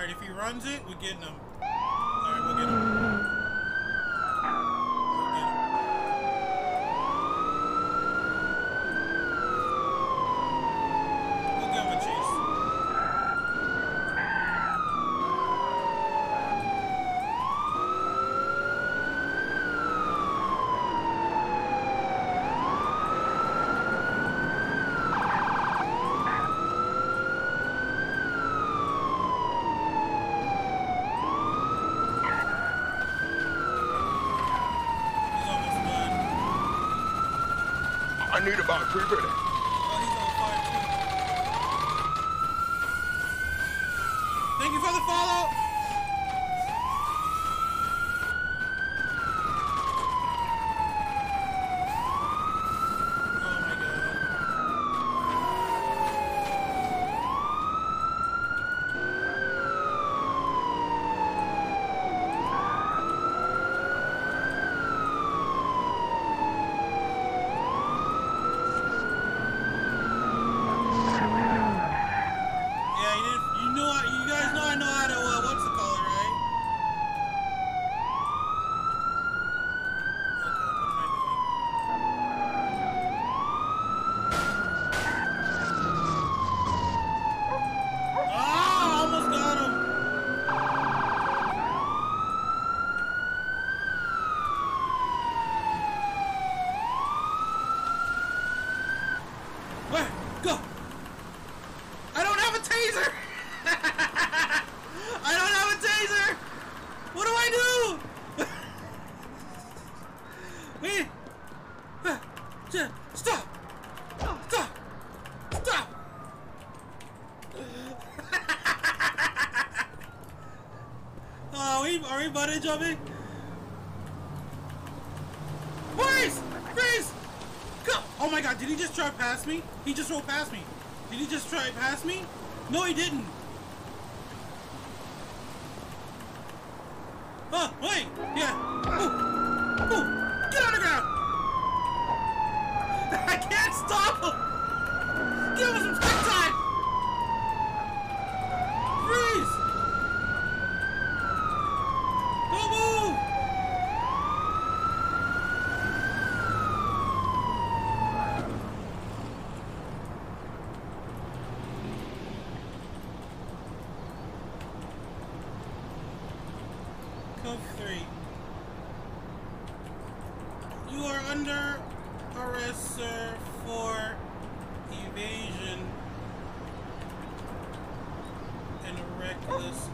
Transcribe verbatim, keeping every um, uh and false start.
Alright, if he runs it, we're getting him. Alright, we'll get him. We'll get him. We'll give him a chase. I need about three minutes. Oh, he's on fire too. Thank you for the follow. Oh my god. Yeah, you didn't. You know, you guys know I know how to. Uh, what's the color, right? Okay, what am I doing? Ah, almost got him. Where? Go! I don't have a taser! I don't have a taser! What do I do? Wait! Stop! Stop! Stop! Oh, are we, are we button jumping? Freeze! Freeze! Go! Oh my god, did he just try past me? He just rolled past me. Did he just try past me? No, he didn't. Oh, wait! Yeah. Ooh. Ooh. Get on the ground! I can't stop him! Give him some stick time! Freeze! Don't move! Code three. You are under arrest, sir, for evasion and reckless